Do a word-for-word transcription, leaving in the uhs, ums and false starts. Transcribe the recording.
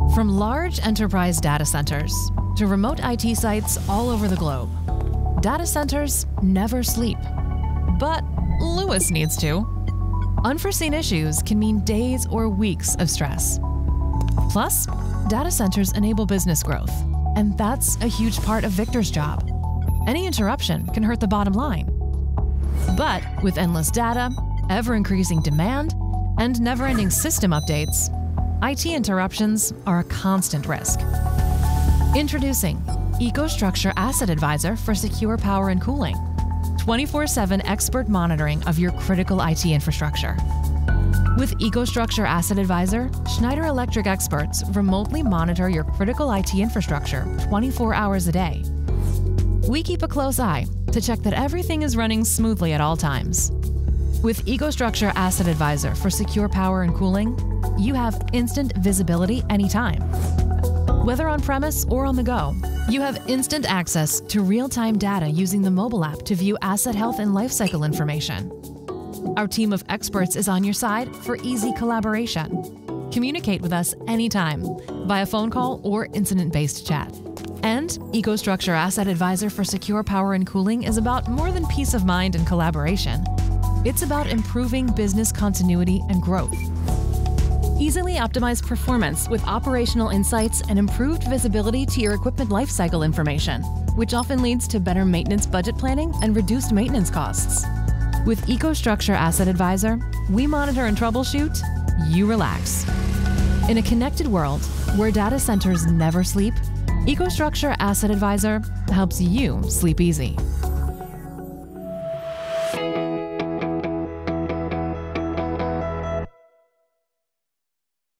From large enterprise data centers to remote I T sites all over the globe, data centers never sleep. But Lewis needs to. Unforeseen issues can mean days or weeks of stress. Plus, data centers enable business growth, and that's a huge part of Victor's job. Any interruption can hurt the bottom line. But with endless data, ever-increasing demand, and never-ending system updates, I T interruptions are a constant risk. Introducing EcoStruxure Asset Advisor for secure power and cooling, twenty-four seven expert monitoring of your critical I T infrastructure. With EcoStruxure Asset Advisor, Schneider Electric experts remotely monitor your critical I T infrastructure twenty-four hours a day. We keep a close eye to check that everything is running smoothly at all times. With EcoStruxure Asset Advisor for secure power and cooling, you have instant visibility anytime. Whether on-premise or on the go, you have instant access to real-time data using the mobile app to view asset health and lifecycle information. Our team of experts is on your side for easy collaboration. Communicate with us anytime via phone call or incident-based chat. And EcoStruxure Asset Advisor for secure power and cooling is about more than peace of mind and collaboration. It's about improving business continuity and growth. Easily optimize performance with operational insights and improved visibility to your equipment lifecycle information, which often leads to better maintenance budget planning and reduced maintenance costs. With EcoStruxure Asset Advisor, we monitor and troubleshoot, you relax. In a connected world where data centers never sleep, EcoStruxure Asset Advisor helps you sleep easy.